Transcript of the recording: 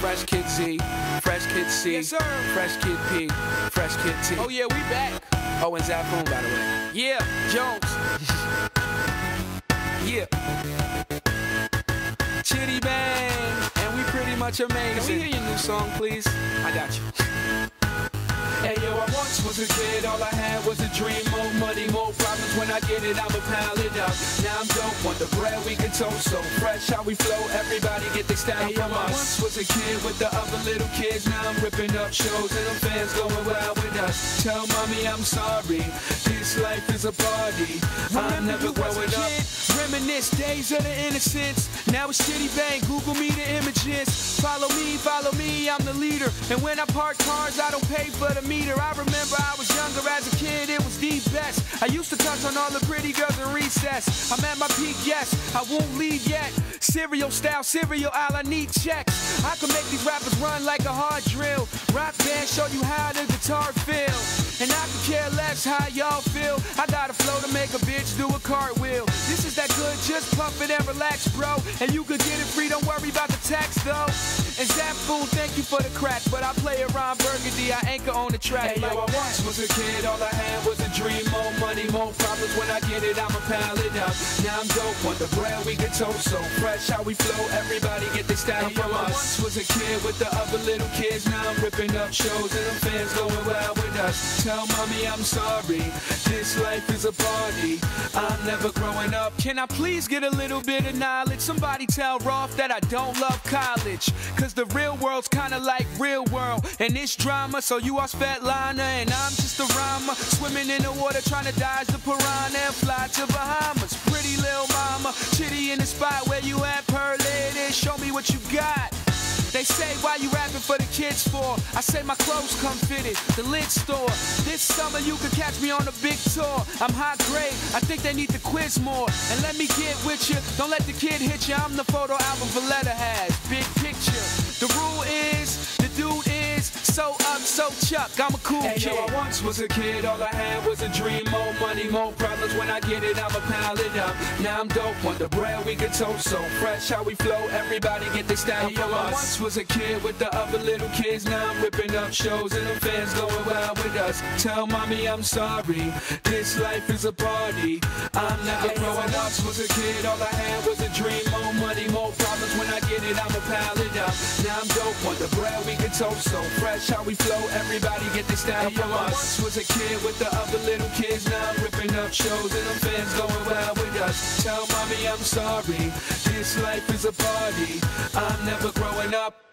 Fresh Kid Z, Fresh Kid C, Yes, sir. Fresh Kid P, Fresh Kid T. Oh yeah, we back. Oh, and Zafoon, by the way. Yeah, Jones. Yeah. Chitty Bang, and we pretty much Can we amazing. hear your new song, please? I got you. Hey yo, I once was a kid, all I had was a dream. More money, more problems, when I get it, I'ma pile it up. Now I'm dope, want the bread, we can toast. So fresh how we flow, everybody get their style from us. I once was a kid with the other little kids. Now I'm ripping up shows and them fans going wild with us. Tell mommy I'm sorry, this life is a party. I'm never growing up. Reminisce days of the innocence. Now it's Chitty Bang, Google me the images. Follow me, I'm the leader. And when I park cars, I don't pay for the meter. I remember I was younger as a kid, it was the best. I used to touch on all the pretty girls in recess. I'm at my peak, yes, I won't leave yet. Cereal style, cereal aisle, I need checks. I can make these rappers run like a hard drill. Rock band, show you how the guitar feel. And I can care less how y'all feel. I got a flow to make a bitch do a cartwheel. This is that good, just pump it and relax, bro. And you could get it free, don't worry about the tax, though. And Zafoon, thank you for the crack, but I play around Burgundy, I anchor on the track. Hey yo, I once was a kid, all I had was a dream. More money, more problems, when I get it, I'ma pile it up. Now I'm dope, want the bread, we can toast. So fresh how we flow, everybody get their style from us. I once was a kid with the other little kids. Now I'm ripping up shows and them fans going wild with us. Tell mommy I'm sorry, this life is a party. I'm never growing up. Can I please get a little bit of knowledge? Somebody tell Rolf that I don't love college. Cause the real world's kinda like real world. And it's drama, so you are Svetlana and I'm just a rhymer. Swimming in the water trying to dodge the piranha and fly to Bahamas. Pretty little mama, Chitty in the spot where you at, Pearl Lady, show me what you got. They say, why you rapping for the kids for? I say my clothes come fitted, the lid store. This summer you can catch me on a big tour. I'm high grade, I think they need to quiz more. And let me get with you, don't let the kid hit you. I'm the photo album Valletta has, big picture. The rule is, the dude is so up, so Chuck, I'm a cool kid. Yo, I once was a kid, all I had was a dream. More money, more problems, when I get it, I'ma pile it up. Now I'm dope, want the bread, we can toast. So fresh how we flow, everybody get their style from us. I once was a kid with the other little kids. Now I'm ripping up shows and them fans going wild with us. Tell mommy I'm sorry, this life is a party. I'm never growing up. Was a kid, all I had was a dream. More money, more problems, when I get it, I'ma pile it up. Now I'm dope, want the bread, we can toast. So fresh how we flow, everybody get their style from us. I once was a kid with the other little kids. Now I'm ripping up shows and them fans going wild with us. Tell mommy I'm sorry, this life is a party. I'm never growing up.